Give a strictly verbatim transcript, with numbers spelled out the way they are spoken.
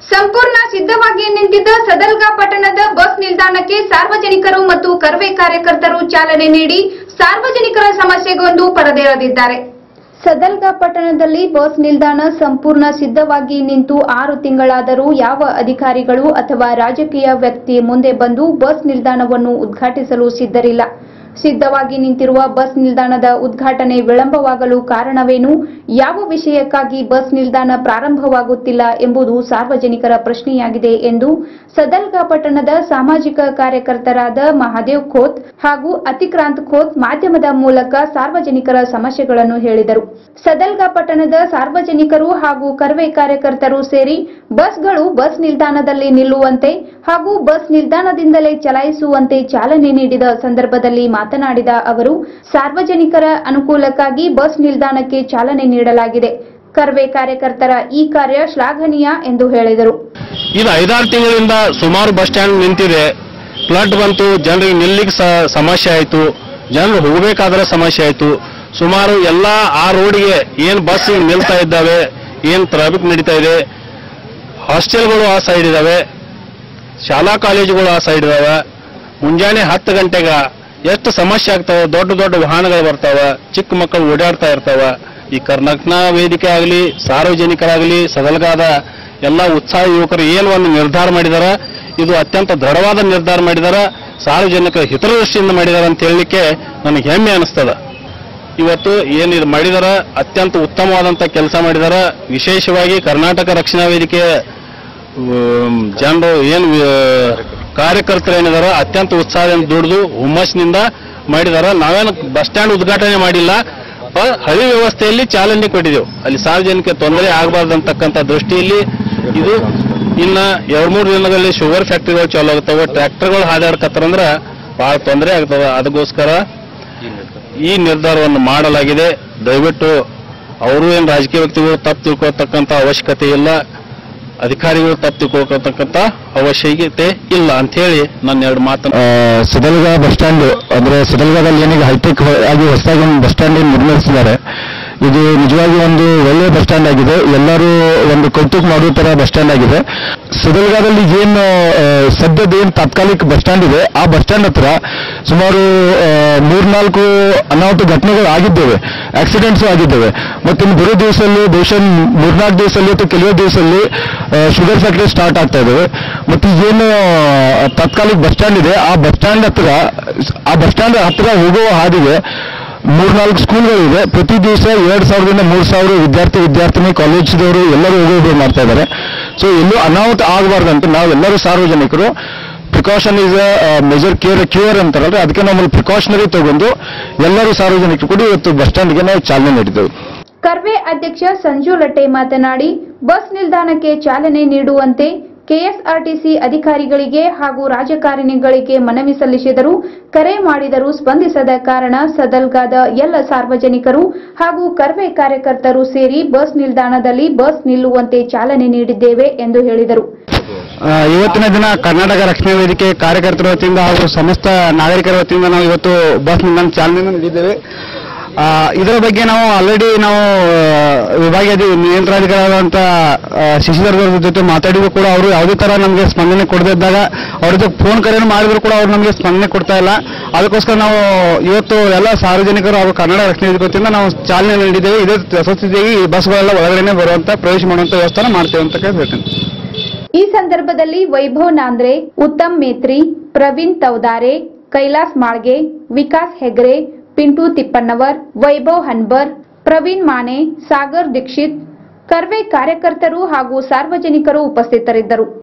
ಸಂಪೂರ್ಣ ಸಿದ್ಧವಾಗಿ ನಿಂತಿದ್ದ ಸದಲ್ಗಾ ಪಟ್ಟಣದ ಬಸ್ ನಿಲ್ದಾಣಕ್ಕೆ ಸಾರ್ವಜನಿಕರು ಮತ್ತು ಕರ್ವೆ ಕಾರ್ಯಕರ್ತರು ಚಾಲನೆ ನೀಡಿ ಸಾರ್ವಜನಿಕರ ಸಮಸ್ಯೆಗೊಂದು ಪರದೇರದಿದ್ದಾರೆ. ಸದಲ್ಗಾ ಪಟ್ಟಣದಲ್ಲಿ ಬಸ್ ನಿಲ್ದಾಣ ಸಂಪೂರ್ಣ ಸಿದ್ಧವಾಗಿ ನಿಂತು ಆರು ತಿಂಗಳಾದರೂ ಯಾವ ಅಧಿಕಾರಿಗಳು ಅಥವಾ ರಾಜಕೀಯ ವ್ಯಕ್ತಿ ಮುಂದೆ ಬಂದು ಬಸ್ ನಿಲ್ದಾಣವನ್ನು ಉದ್ಘಾಟಿಸಲು ಸಿದ್ಧರಿಲ್ಲ. ಸಿದ್ಧವಾಗಿ ನಿಂತಿರುವ ಬಸ್ ನಿಲ್ದಾಣದ ಉದ್ಘಾಟನೆ ವಿಳಂಬವಾಗಲು ಕಾರಣವೇನು? ಯಾವ ವಿಷಯಕ್ಕಾಗಿ ಬಸ್ ನಿಲ್ದಾಣ ಪ್ರಾರಂಭವಾಗುತ್ತಿಲ್ಲ ಎಂಬುದು ಸಾರ್ವಜನಿಕರ ಪ್ರಶ್ನೆಯಾಗಿದೆ ಎಂದು ಸದಲ್ಗಾ ಪಟ್ಟಣದ ಸಾಮಾಜಿಕ ಕಾರ್ಯಕರ್ತರಾದ ಮಹಾದೇವ್ ಖೋತ್ ಹಾಗೂ ಅತಿಕ್ರಾಂತ್ ಖೋತ್ ಮಾಧ್ಯಮದ ಮೂಲಕ ಸಾರ್ವಜನಿಕರ ಸಮಸ್ಯೆಗಳನ್ನು ಹೇಳಿದರು. ಸದಲ್ಗಾ ಪಟ್ಟಣದ ಸಾರ್ವಜನಿಕರು ಹಾಗೂ ಕರ್ವೆ ಕಾರ್ಯಕರ್ತರು ಸೇರಿ ಬಸ್ಗಳು ಬಸ್ ನಿಲ್ದಾಣದಲ್ಲಿ ನಿಲ್ಲುವಂತೆ ಹಾಗೂ ಬಸ್ ನಿಲ್ದಾಣದಿಂದಲೇ ಚಲಾಯಿಸುವಂತೆ ಚಾಲನೆ ನೀಡಿದ ಸಂದರ್ಭದಲ್ಲಿ ಮಾತನಾಡಿದ ಅವರು, ಸಾರ್ವಜನಿಕರ ಅನುಕೂಲಕ್ಕಾಗಿ ಬಸ್ ನಿಲ್ದಾಣಕ್ಕೆ ಚಾಲನೆ ನೀಡಲಾಗಿದೆ. ಕರ್ವೆ ಕಾರ್ಯಕರ್ತರ ಈ ಕಾರ್ಯ ಶ್ಲಾಘನೀಯ ಎಂದು ಹೇಳಿದರು. ಇದು ಐದಾರು ತಿಂಗಳಿಂದ ಸುಮಾರು ಬಸ್ ಸ್ಟ್ಯಾಂಡ್ ನಿಂತಿದೆ. ಫ್ಲಡ್ ಬಂತು, ಜನರಿಗೆ ನಿಲ್ಲಿಗೆ ಸಮಸ್ಯೆ ಆಯಿತು, ಜನರು ಹೋಗಬೇಕಾದ್ರೆ ಸಮಸ್ಯೆ ಆಯಿತು. ಸುಮಾರು ಎಲ್ಲ ಆ ರೋಡ್ಗೆ ಏನು ಬಸ್ ನಿಲ್ತಾ ಇದ್ದಾವೆ, ಏನು ಟ್ರಾಫಿಕ್ ನಡೀತಾ ಇದೆ, ಹಾಸ್ಟೆಲ್ಗಳು ಆ ಸೈಡ್ ಇದಾವೆ, ಶಾಲಾ ಕಾಲೇಜುಗಳು ಆ ಸೈಡ್ ಇದಾವೆ. ಮುಂಜಾನೆ ಹತ್ತು ಗಂಟೆಗೆ ಎಷ್ಟು ಸಮಸ್ಯೆ ಆಗ್ತಾವೆ. ದೊಡ್ಡ ದೊಡ್ಡ ವಾಹನಗಳು ಬರ್ತಾವೆ, ಚಿಕ್ಕ ಮಕ್ಕಳು ಓಡಾಡ್ತಾ ಇರ್ತಾವೆ. ಈ ಕರ್ನಾಟಕ ವೇದಿಕೆ ಆಗಲಿ, ಸಾರ್ವಜನಿಕರಾಗಲಿ, ಸದಲ್ಗಾದ ಎಲ್ಲ ಉತ್ಸಾಹ ಯುವಕರು ಏನು ಒಂದು ನಿರ್ಧಾರ ಮಾಡಿದಾರ, ಇದು ಅತ್ಯಂತ ದೃಢವಾದ ನಿರ್ಧಾರ ಮಾಡಿದಾರ, ಸಾರ್ವಜನಿಕರ ಹಿತದೃಷ್ಟಿಯಿಂದ ಮಾಡಿದಾರ ಅಂತ ಹೇಳಲಿಕ್ಕೆ ನನಗೆ ಹೆಮ್ಮೆ ಅನಿಸ್ತದ. ಇವತ್ತು ಏನು ಇದು ಮಾಡಿದಾರ ಅತ್ಯಂತ ಉತ್ತಮವಾದಂಥ ಕೆಲಸ ಮಾಡಿದಾರ. ವಿಶೇಷವಾಗಿ ಕರ್ನಾಟಕ ರಕ್ಷಣಾ ವೇದಿಕೆ ಜನರು ಏನು ಕಾರ್ಯಕರ್ತರು ಏನಿದಾರ ಅತ್ಯಂತ ಉತ್ಸಾಹದಿಂದ ದುಡಿದು ಹುಮ್ಮಸ್ಸಿನಿಂದ ಮಾಡಿದಾರ. ನಾವೇನು ಬಸ್ ಸ್ಟ್ಯಾಂಡ್ ಉದ್ಘಾಟನೆ ಮಾಡಿಲ್ಲ, ಹಳಿ ವ್ಯವಸ್ಥೆಯಲ್ಲಿ ಚಾಲನೆ ಕೊಟ್ಟಿದ್ದೆವು. ಅಲ್ಲಿ ಸಾರ್ವಜನಿಕ ತೊಂದರೆ ಆಗಬಾರ್ದಂತಕ್ಕಂಥ ದೃಷ್ಟಿಯಲ್ಲಿ ಇದು ಇನ್ನ ಎರಡು ಮೂರು ದಿನದಲ್ಲಿ ಶುಗರ್ ಫ್ಯಾಕ್ಟರಿಗಳು ಚಾಲು ಆಗ್ತವೆ, ಟ್ರ್ಯಾಕ್ಟರ್ಗಳು ಹಾದಾಡ್ಕತ್ತಂದ್ರೆ ಬಹಳ ತೊಂದರೆ ಆಗ್ತವೆ. ಅದಕ್ಕೋಸ್ಕರ ಈ ನಿರ್ಧಾರವನ್ನು ಮಾಡಲಾಗಿದೆ. ದಯವಿಟ್ಟು ಅವರು ಏನು ರಾಜಕೀಯ ವ್ಯಕ್ತಿಗಳು ತಪ್ಪು ತಿಳ್ಕೊಳ್ತಕ್ಕಂಥ ಅವಶ್ಯಕತೆ ಇಲ್ಲ, ಅಧಿಕಾರಿಗಳು ತಪ್ಪು ತಿಳ್ಕೊಳ್ತಕ್ಕಂಥ ಅವಶ್ಯಕತೆ ಇಲ್ಲ ಅಂತ ಹೇಳಿ ನನ್ನ ಎರಡು ಮಾತನ್ನು. ಸದಲ್ಗಾ ಬಸ್ ಸ್ಟ್ಯಾಂಡ್ ಅಂದ್ರೆ ಸದಲ್ಗಾದಲ್ಲಿ ಏನೀಗ ಹೈಟೆಕ್ ಆಗಿ ಹೊಸದಾಗಿ ಒಂದು ಬಸ್ ಸ್ಟ್ಯಾಂಡ್ ನಿರ್ಮಿಸಿದ್ದಾರೆ. ಇದು ನಿಜವಾಗಿ ಒಂದು ಒಳ್ಳೆಯ ಬಸ್ ಸ್ಟ್ಯಾಂಡ್ ಆಗಿದೆ. ಎಲ್ಲರೂ ಒಂದು ಕೌತುಕ ಮಾಡುವ ತರ ಬಸ್ ಸ್ಟ್ಯಾಂಡ್ ಆಗಿದೆ. ಸದಲ್ಗಾದಲ್ಲಿ ಏನು ಸದ್ಯದ ಏನು ತಾತ್ಕಾಲಿಕ ಬಸ್ ಸ್ಟ್ಯಾಂಡ್ ಇದೆ, ಆ ಬಸ್ ಸ್ಟ್ಯಾಂಡ್ ಹತ್ರ ಸುಮಾರು ಮೂರ್ನಾಲ್ಕು ಅನಾಹುತ ಘಟನೆಗಳು ಆಗಿದ್ದೇವೆ, ಆಕ್ಸಿಡೆಂಟ್ಸ್ ಆಗಿದ್ದೇವೆ. ಮತ್ತೆ ಇನ್ನು ಬರೋ ದಿವಸದಲ್ಲಿ ಬಹುಶಃ ಮೂರ್ನಾಲ್ಕು ದಿವಸದಲ್ಲಿ ಅಥವಾ ಕೆಲವೇ ದಿವಸದಲ್ಲಿ ಶುಗರ್ ಫ್ಯಾಕ್ಟರಿ ಸ್ಟಾರ್ಟ್ ಆಗ್ತಾ ಇದ್ದಾವೆ. ಮತ್ತೆ ಏನು ತಾತ್ಕಾಲಿಕ ಬಸ್ ಸ್ಟ್ಯಾಂಡ್ ಇದೆ, ಆ ಬಸ್ ಸ್ಟ್ಯಾಂಡ್ ಹತ್ರ ಆ ಬಸ್ ಸ್ಟ್ಯಾಂಡ್ ಹತ್ರ ಹೋಗುವ ಹಾದಿಗೆ ಮೂರ್ನಾಲ್ಕು ಸ್ಕೂಲ್ಗಳಿವೆ. ಪ್ರತಿ ದಿವಸ ಎರಡು ಸಾವಿರದಿಂದ ಮೂರು ಸಾವಿರ ವಿದ್ಯಾರ್ಥಿ ವಿದ್ಯಾರ್ಥಿನಿ ಕಾಲೇಜ್ದವರು ಎಲ್ಲರೂ ಹೋಗೋದು ಮಾಡ್ತಾ ಇದ್ದಾರೆ. ಸೊ ಎಲ್ಲೂ ಅನಾಹುತ ಆಗಬಾರ್ದಂತ ನಾವೆಲ್ಲರೂ ಸಾರ್ವಜನಿಕರು precaution is a major care cure ಅಂತಾರಲ್ಲ, ಅದಕ್ಕೆ ನಮ್ಮಲ್ಲಿ ಪ್ರಿಕಾಷನರಿ ತಗೊಂಡು ಎಲ್ಲರೂ ಸಾರ್ವಜನಿಕರು ಕೂಡ ಇವತ್ತು ಬಸ್ ಸ್ಟ್ಯಾಂಡ್ಗೆ ನಾವು ಚಾಲನೆ ನೀಡಿದ್ದೇವೆ. ಕರ್ವೆ ಅಧ್ಯಕ್ಷ ಸಂಜು ಲಟ್ಟೆ ಮಾತನಾಡಿ, ಬಸ್ ನಿಲ್ದಾಣಕ್ಕೆ ಚಾಲನೆ ನೀಡುವಂತೆ ಕೆಎಸ್ಆರ್ಟಿಸಿ ಅಧಿಕಾರಿಗಳಿಗೆ ಹಾಗೂ ರಾಜಕಾರಣಿಗಳಿಗೆ ಮನವಿ ಸಲ್ಲಿಸಿದರು. ಕರೆ ಮಾಡಿದರೂ ಸ್ಪಂದಿಸದ ಕಾರಣ ಸದಲ್ಗಾದ ಎಲ್ಲ ಸಾರ್ವಜನಿಕರು ಹಾಗೂ ಕರ್ವೆ ಕಾರ್ಯಕರ್ತರು ಸೇರಿ ಬಸ್ ನಿಲ್ದಾಣದಲ್ಲಿ ಬಸ್ ನಿಲ್ಲುವಂತೆ ಚಾಲನೆ ನೀಡಿದ್ದೇವೆ ಎಂದು ಹೇಳಿದರು. ಇವತ್ತಿನ ದಿನ ಕರ್ನಾಟಕ ರಕ್ಷಣಾ ವೇದಿಕೆ ಕಾರ್ಯಕರ್ತರ ವತಿಯಿಂದ ಹಾಗೂ ಸಮಸ್ತ ನಾಗರಿಕರ ವತಿಯಿಂದ ನಾವು ಇವತ್ತು ಬಸ್ ನಿಲ್ದಾಣ ಚಾಲನೆ ನೀಡಿದ್ದೇವೆ. ಇದರ ಬಗ್ಗೆ ನಾವು ಆಲ್ರೆಡಿ ನಾವು ವಿಭಾಗೀಯ ನಿಯಂತ್ರಣಾಧಿಕಾರಿಯಾದಂಥ ಶಶಿಧರ್ ಜೊತೆ ಮಾತಾಡಿದ್ರು ಕೂಡ ಅವರು ಯಾವುದೇ ತರ ನಮಗೆ ಸ್ಪಂದನೆ ಕೊಡದಿದ್ದಾಗ ಅವ್ರ ಜೊತೆ ಫೋನ್ ಕರೆಯನ್ನು ಮಾಡಿದ್ರು ಕೂಡ ಅವ್ರು ನಮಗೆ ಸ್ಪಂದನೆ ಕೊಡ್ತಾ ಇಲ್ಲ. ಅದಕ್ಕೋಸ್ಕರ ನಾವು ಇವತ್ತು ಎಲ್ಲ ಸಾರ್ವಜನಿಕರು ಹಾಗೂ ಕನ್ನಡ ರಕ್ಷಣಾ ವೇದಿಕೆ ವತಿಯಿಂದ ನಾವು ಚಾಲನೆ ನೀಡಿದ್ದೇವೆ. ಇದೇ ಯಶಸ್ವಿಯಾಗಿ ಈ ಬಸ್ಗಳೆಲ್ಲ ಒಳಗಡೆ ಬರುವಂತ ಪ್ರವೇಶ ಮಾಡುವಂತ ವ್ಯವಸ್ಥೆ ಮಾಡ್ತೇವೆ ಅಂತ ಹೇಳ್ತೇನೆ. ಈ ಸಂದರ್ಭದಲ್ಲಿ ವೈಭವ್ ನಾಂದ್ರೆ, ಉತ್ತಮ್ ಮೇತ್ರಿ, ಪ್ರವೀಣ್ ತೌದಾರೆ, ಕೈಲಾಸ್ ಮಾಳ್ಗೆ, ವಿಕಾಸ್ ಹೆಗ್ರೆ, ಪಿಂಟು ತಿಪ್ಪಣ್ಣವರ್, ವೈಭವ್ ಹನ್ಬರ್, ಪ್ರವೀಣ್ ಮಾನೆ, ಸಾಗರ್ ದೀಕ್ಷಿತ್, ಕರ್ವೆ ಕಾರ್ಯಕರ್ತರು ಹಾಗೂ ಸಾರ್ವಜನಿಕರು ಉಪಸ್ಥಿತರಿದ್ದರು.